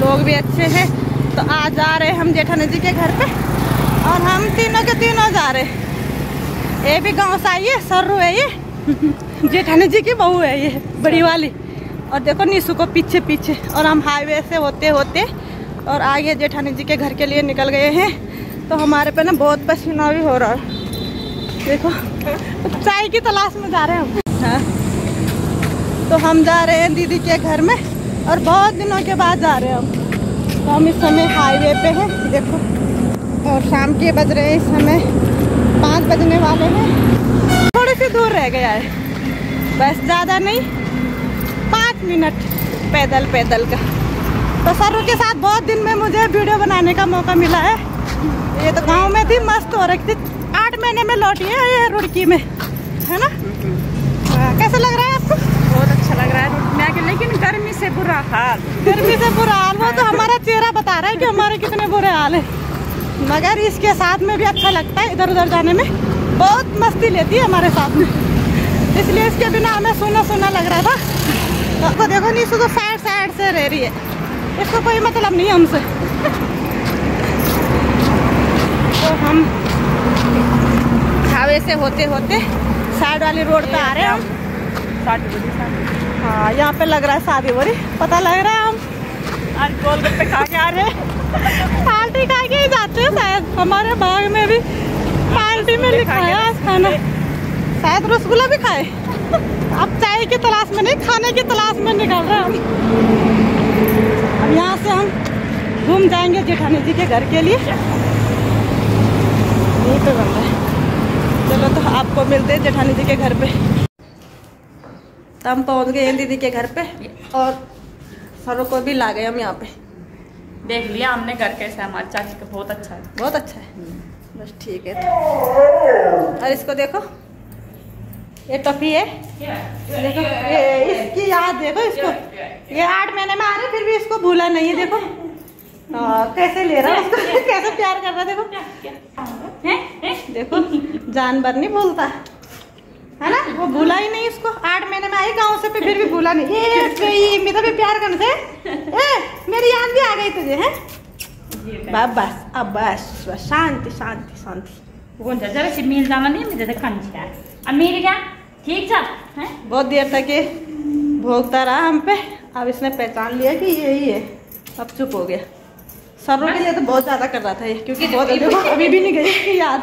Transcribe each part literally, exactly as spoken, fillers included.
लोग भी अच्छे हैं। तो आज जा रहे हैं हम जेठानी जी के घर पे और हम तीनों के तीनों जा रहे हैं। ये भी गांव से आई है, सर्रू है ये जेठानी जी की बहू है ये बड़ी वाली। और देखो नीसू को पीछे पीछे। और हम हाईवे से होते होते और आगे जेठानी जी के घर के लिए निकल गए हैं। तो हमारे पे ना बहुत पसीना भी हो रहा है। देखो चाय की तलाश में जा रहे हैं हम। हाँ तो हम जा रहे हैं दीदी के घर में और बहुत दिनों के बाद जा रहे हैं हम। तो हम इस समय हाईवे पे हैं देखो। और शाम के बज रहे हैं इस समय पाँच बजने वाले हैं। थोड़ी सी दूर रह गया है बस, ज़्यादा नहीं, पाँच मिनट पैदल पैदल का। तो सरू के साथ बहुत दिन में मुझे वीडियो बनाने का मौका मिला है। ये तो गांव में थी, मस्त हो रखी थी। आठ महीने में लौटी है ये रुड़की में, है ना। कैसा लग रहा है आपको? बहुत अच्छा लग रहा है रुड़की में आके, लेकिन गर्मी से बुरा हाल। गर्मी से बुरा हाल, वो तो हमारा चेहरा बता रहा है कि हमारे कितने बुरे हाल है। मगर इसके साथ में भी अच्छा लगता है, इधर उधर जाने में बहुत मस्ती लेती है हमारे साथ में। इसलिए इसके बिना हमें सुना सुना लग रहा था। तो देखो नीसू तो साइड साइड से रह रही है, इसको कोई मतलब नहीं हमसे। तो हम हाईवे से होते होते साइड वाली रोड पे आ रहे हैं हम। हाँ यहाँ पे लग रहा है शादी हो रही, पता लग रहा है। हम आज गोलगप्पे खा के आ रहे हैं। पार्टी खा के ही जाते हैं शायद, हमारे बाग में भी पार्टी में लिखा है आज खाना। शायद रसगुल्ला भी खाए। अब चाय की तलाश में नहीं, खाने की तलाश में निकल रहे हैं हम। अब यहाँ से हम घूम जाएंगे जेठानी जी के घर के लिए। यही पे बन रहा है। चलो तो आपको मिलते हैं जेठानी जी के घर पे। तो हम पहुँच गए हैं दीदी के घर पे और सरों को भी ला गए हम यहाँ पे। देख लिया हमने घर कैसा है, हमारे चाची का बहुत अच्छा है। बहुत अच्छा है, बस ठीक है। तो और इसको देखो, ये टॉफी है देखो, ये इसकी याद देखो इसको। ये आठ महीने में आ रहे फिर भी इसको भूला नहीं है। देखो आ, कैसे ले रहा है उसको, कैसे प्यार कर रहा है। देखो देखो जानवर नहीं भूलता है ना, वो भूला ही नहीं इसको। आठ महीने में आई गाँव से फिर भी भूला नहीं। ये मेरा भी प्यार करने से ए, मेरी याद भी आ गई तुझे है। बस बस अब बस बस शांति शांति शांति। जरा से मिल जाना नहीं मुझे देखा। अब मेरी क्या ठीक था है? बहुत देर तक ये भोगता रहा हम पे। अब इसने पहचान लिया कि यही है, अब चुप हो गया। सरों के लिए तो बहुत ज्यादा कर रहा था ये, क्योंकि बहुत देखो अभी भी नहीं गई याद।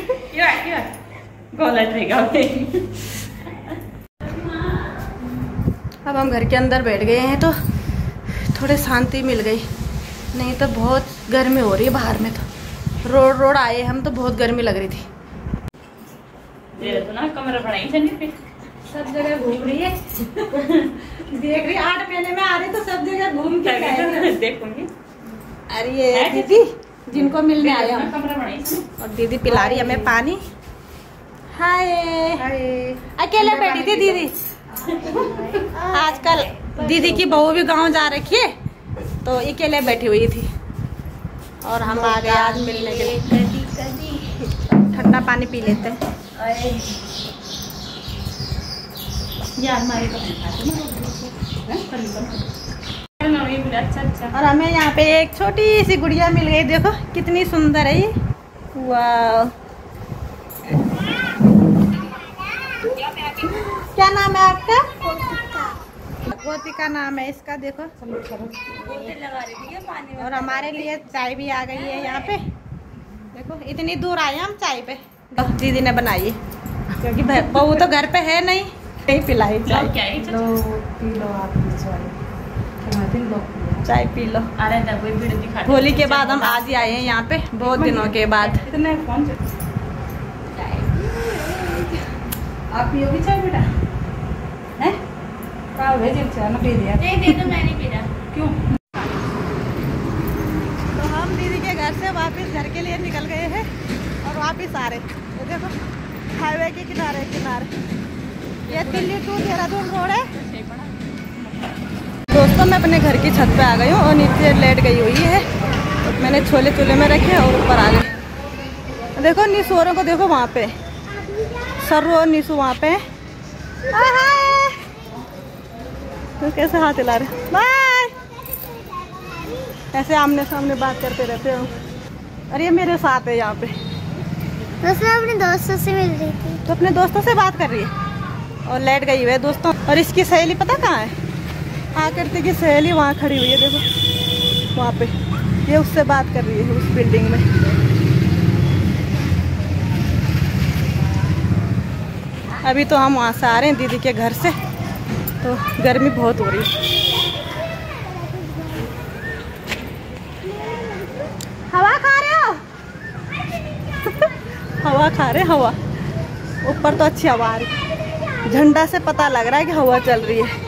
अब हम घर के अंदर बैठ गए हैं तो थोड़ी शांति मिल गई, नहीं तो बहुत गर्मी हो रही है बाहर में। तो रोड रोड आए हम तो बहुत गर्मी लग रही थी। तो ना कमरा बनाई सब जगह घूम रही है। देख रही आठ महीने में आ रही तो सब जगह घूम के देखूंगी। अरे ये दीदी जिनको मिलने आए हम, कमरा बनाई और दीदी पिला रही हमें पानी। हाय अकेले बैठी थी दीदी। आजकल दीदी की बहू भी गांव जा रखी है तो अकेले बैठी हुई थी और हम आ गए आज मिलने के लिए। ठंडा पानी पी लेते हैं यार। हमारी अच्छा अच्छा। और हमें यहाँ पे एक छोटी सी गुड़िया मिल गई, देखो कितनी सुंदर है ये। वाह, क्या नाम है आपका? गोतिका नाम है इसका। देखो और हमारे लिए चाय भी आ गई है यहाँ पे। देखो इतनी दूर आए हम चाय पे, दीदी ने बनाई है क्योंकि बहू तो घर पे है नहीं, नहीं पिलाई चाय। क्या है? लो पी लो आप चाय पी लो। होली के बाद हम आज ही आए हैं यहाँ पे, बहुत दिनों के बाद। इतने फोन से आप पियोगी चाय बेटा? हैं? का भेज चाय ना पी दिया? नहीं दे तो मैं नहीं पी रहा। क्यों? तो हम दीदी के घर से वापस घर के लिए निकल गए हैं और वापस आ रहे। तो देखो हाईवे के किनारे किनारे ये दिल्ली टू देहरादून रोड है। दोस्तों मैं अपने घर की छत पे आ गई हूँ और नीचे लेट गई हुई है। तो मैंने छोले चूल्हे में रखे और ऊपर आ गए। देखो नीसोरों को देखो, वहाँ पे सर्रू और नीसू वहाँ पे तो कैसे हाथ हिला रहे। बाय ऐसे आमने सामने बात करते रहते हो। अरे ये मेरे साथ है यहाँ पे। बस मैं अपने दोस्तों से मिल रही थी। तो अपने दोस्तों से बात कर रही है और लेट गई हुई है दोस्तों। और इसकी सहेली पता कहाँ है? आकृति की सहेली वहाँ खड़ी हुई है, देखो वहाँ पे। ये उससे बात कर रही है उस बिल्डिंग में। अभी तो हम वहाँ से आ रहे हैं दीदी के घर से, तो गर्मी बहुत हो रही है। हवा खा रहे हो? हवा खा रहे हवा। ऊपर तो अच्छी हवा आ रही, झंडा से पता लग रहा है कि हवा चल रही है।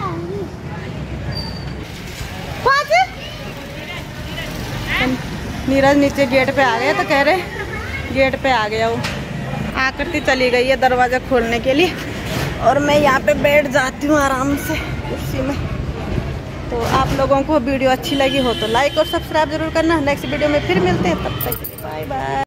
नीरज नीचे गेट पे आ गए तो कह रहे गेट पे आ गया वो। आकृति चली गई है दरवाजा खोलने के लिए और मैं यहाँ पे बैठ जाती हूँ आराम से कुर्सी में। तो आप लोगों को वीडियो अच्छी लगी हो तो लाइक और सब्सक्राइब जरूर करना। नेक्स्ट वीडियो में फिर मिलते हैं, तब तक बाय बाय।